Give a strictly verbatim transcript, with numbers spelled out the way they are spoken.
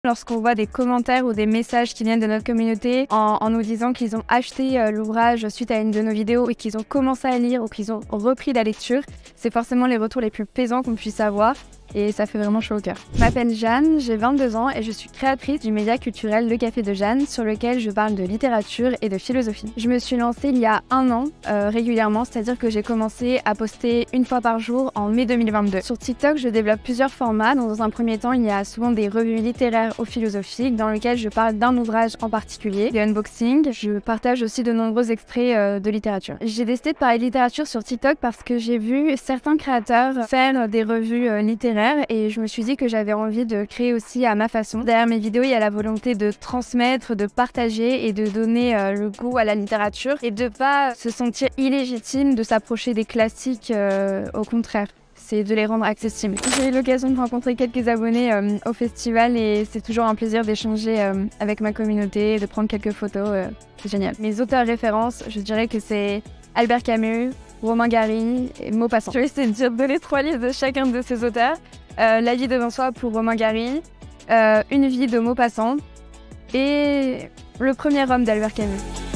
Lorsqu'on voit des commentaires ou des messages qui viennent de notre communauté en, en nous disant qu'ils ont acheté euh, l'ouvrage suite à une de nos vidéos et qu'ils ont commencé à lire ou qu'ils ont repris la lecture, c'est forcément les retours les plus plaisants qu'on puisse avoir. Et ça fait vraiment chaud au cœur. Je m'appelle Jeanne, j'ai vingt-deux ans et je suis créatrice du média culturel Le Café de Jeanne, sur lequel je parle de littérature et de philosophie. Je me suis lancée il y a un an euh, régulièrement, c'est-à-dire que j'ai commencé à poster une fois par jour en mai deux mille vingt-deux. Sur TikTok, je développe plusieurs formats. Dans un premier temps, il y a souvent des revues littéraires ou philosophiques dans lesquelles je parle d'un ouvrage en particulier, des unboxings. Je partage aussi de nombreux extraits euh, de littérature. J'ai décidé de parler de littérature sur TikTok parce que j'ai vu certains créateurs faire des revues euh, littéraires et je me suis dit que j'avais envie de créer aussi à ma façon. Derrière mes vidéos, il y a la volonté de transmettre, de partager et de donner euh, le goût à la littérature et de pas se sentir illégitime de s'approcher des classiques, euh, au contraire. C'est de les rendre accessibles. J'ai eu l'occasion de rencontrer quelques abonnés euh, au festival et c'est toujours un plaisir d'échanger euh, avec ma communauté, de prendre quelques photos, euh, c'est génial. Mes auteurs références, je dirais que c'est Albert Camus, Romain Gary et Maupassant. Je vais essayer de dire donner trois livres de chacun de ces auteurs. Euh, La vie devant soi pour Romain Gary, euh, Une vie de Maupassant et Le premier homme d'Albert Camus.